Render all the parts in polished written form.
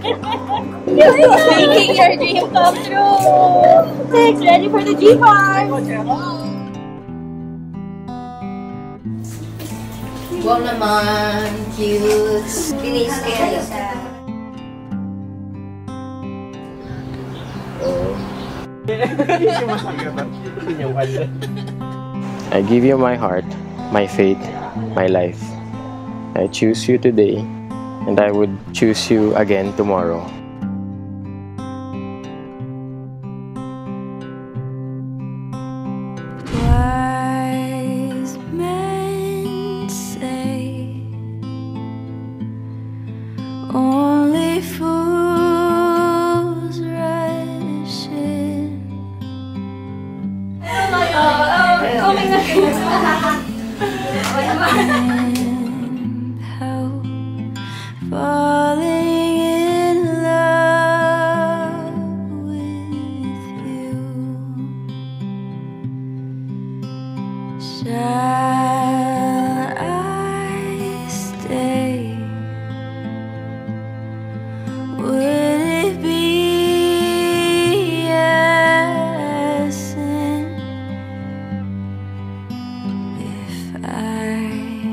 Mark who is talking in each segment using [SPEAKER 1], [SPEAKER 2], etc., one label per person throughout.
[SPEAKER 1] Making your dream come true. Next, ready for the G-Bar.
[SPEAKER 2] Wow naman, cute. Binis kayo.
[SPEAKER 3] I give you my heart, my faith, my life. I choose you today, and I would choose you again tomorrow.
[SPEAKER 4] Wise men say only fools rush in. Falling in love with you. Shall I stay? Would it be a sin if I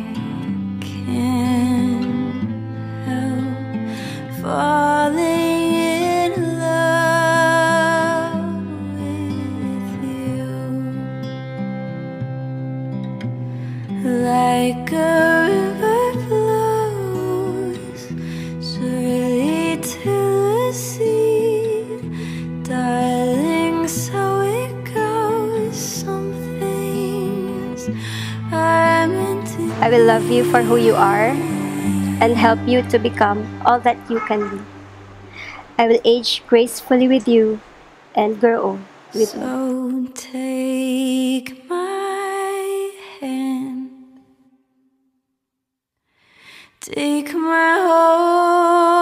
[SPEAKER 4] can't help falling in love with you? Like a river flows surely to the sea, darling, so it goes. Some things are meant to be.
[SPEAKER 1] I will love you for who you are and help you to become all that you can be. I will age gracefully with you and grow old with you.
[SPEAKER 4] So take my hand, take my whole